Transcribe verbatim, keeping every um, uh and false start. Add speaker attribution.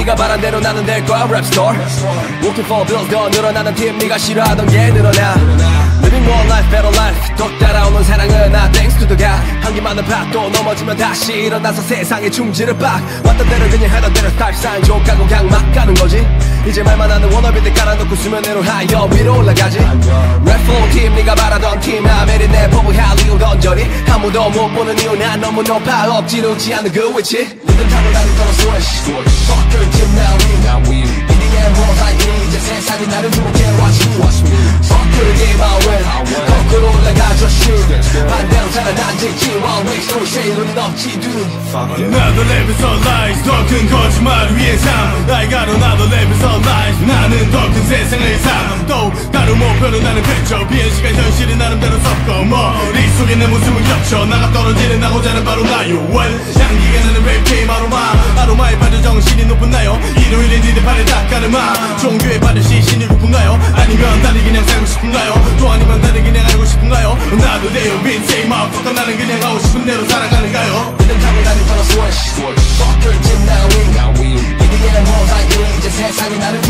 Speaker 1: 네가 바란 대로 나는 될 거야 랩스토어 Working for bills 더 늘어나는 팀 네가 싫어하던 게 늘어나 Living more life better life 또 따라오는 사랑은 나 thanks to the God 한기 많은 파도 넘어지면 다시 일어나서 세상에 충지를 빡 왔던 대로 그냥 하던 대로 스타일 사인 족하고 그냥 막 가는 거지 이제 말만 하는 워너비들 깔아놓고 수면 위로 하여 위로 올라가지 Red flow 팀 네가 바라던 팀 아메리 내 법을 할 이유 던져리 아무도 못 보는 이유 난 너무 높아 엎지르지 않는 그 위치 리듬 타고 다니던 스위치 Fuck your team now we 이닝에 뭐 다이니 이제 세상이 나를 주목해 watch me Fuck your game I win 거꾸로 올라가줘 shoot 반대로 살아난지 지와 waste no shade 눈이 없지 dude
Speaker 2: Another level of lies 더 큰 거짓말 위에 삶 I got another level of lies 나는 더 큰 세상의 삶 또 다른 목표로 나는 펼쳐 비행 시간 현실이 나름대로 섞어 머릿속에 내 모습을 겹쳐 나가 떨어지는 나고자는 바로 나요 well 향기가 나는 랩 게임 아로마 아로마에 빠져 정신이 높은나요 일요일에 니들 발에 닦아르마 종교에 빠져 시신이 고픈가요 아니면 달리 그냥 살고 싶은가요 또 아니면 달리 그냥 알고 싶은가요 나도 돼요 빈세이 마음껏 나는 그냥 하고 싶은 대로 살아가는가요
Speaker 1: 리듬 타고 다니던 스위치 Fuck your team now we 이닝에 뭐 다이니 이제 세상이 나를